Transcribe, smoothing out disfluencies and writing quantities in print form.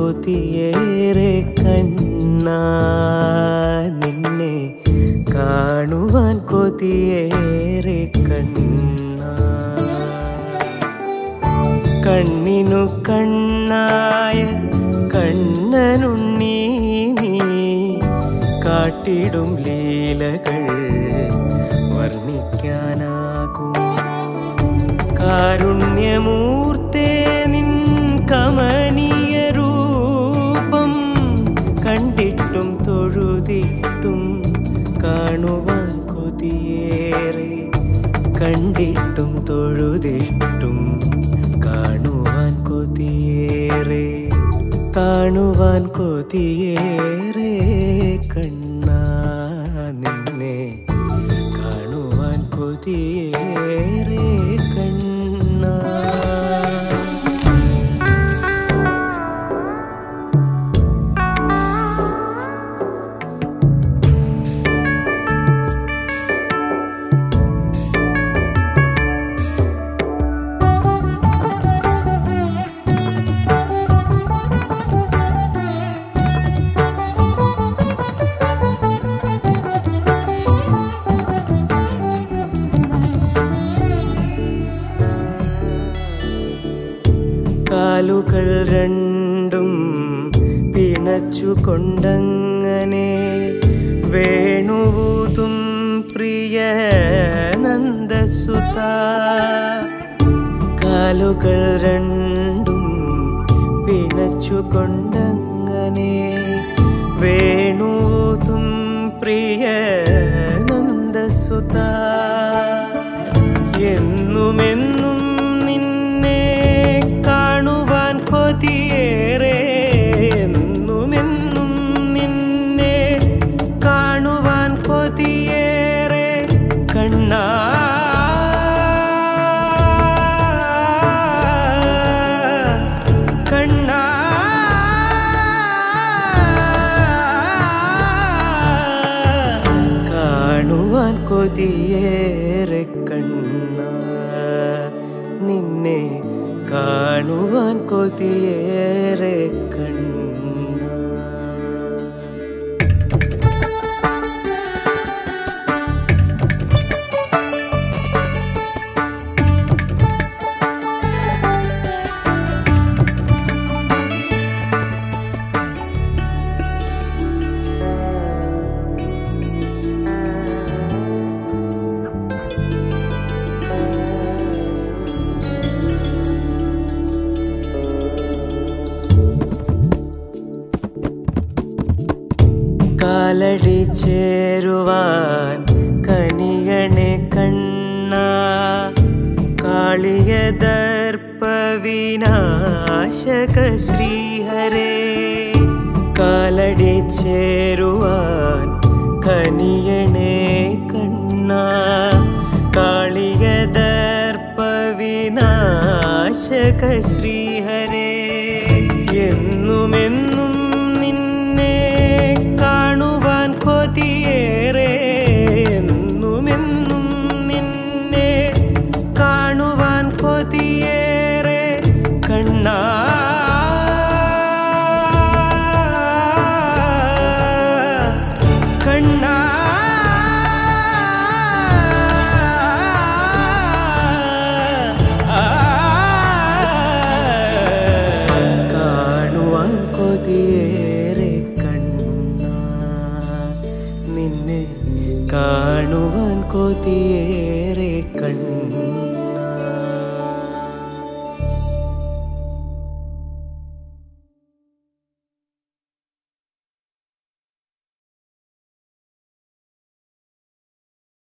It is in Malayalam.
കൊതിയേറെ കണ്ണാ നിന്നെ കാണുവാൻ കൊതിയേറെ കണ്ണാ കണ്ണിനു കണ്ണായ കണ്ണനുണ്ണി നീ കാട്ടിടും ലീലകൾ വർണ്ണിക്കാനാകും കാരുണ്യമൂർത്തേ നിൻ കമനീയ രൂപം കണ്ടിട്ടും തൊഴുതിട്ടും കാണുവാൻ കൊതിയേറെ കണ്ടിട്ടും തൊഴുതിട്ടും കാണുവാൻ കൊതിയേറെ കാണുവാൻ കൊതിയേറെ കണ്ണാ നിന്നെ കാണുവാൻ കൊതിയേറെ കണ്ണാ കാലുകൾ രണ്ടും പിണച്ചുകൊണ്ടങ്ങനെ വേണുവൂതും പ്രിയ നന്ദസുത കാലുകൾ രണ്ടും പിണച്ചുകൊണ്ടങ്ങനെ വേണുവൂതും പ്രിയ നന്ദസുത എന്നുമെന്നും കാണുവാൻ കൊതിയേറെ എന്നുമെന്നും നിന്നെ കാണുവാൻ കൊതിയേറെ കണ്ണാ കണ്ണാ കാണുവാൻ കൊതിയേറെ കണ്ണാ നിന്നെ കാണുവാൻ കൊതിയേറെ കണ്ണാ കാലടി ചേരുവാൻ കനിയണെ കണ്ണാ കാളിയ ദർപ്പ വിനാശക ശ്രീഹരേ കാലടി ചേരുവാൻ കനിയണെ കണ്ണാ കാളിയ ദർപ്പ വിനാശക ശ്രീഹരേ എന്നുമെന്നും കാണുവാൻ കൊതിയേറെ എന്നുമെന്നും നിന്നെ കാണുവാൻ കൊതിയേറെ കണ്ണാ കണ്ണാ കാണുവാൻ കൊതിയേറെ കാണുവാൻ കൊതിയേറെ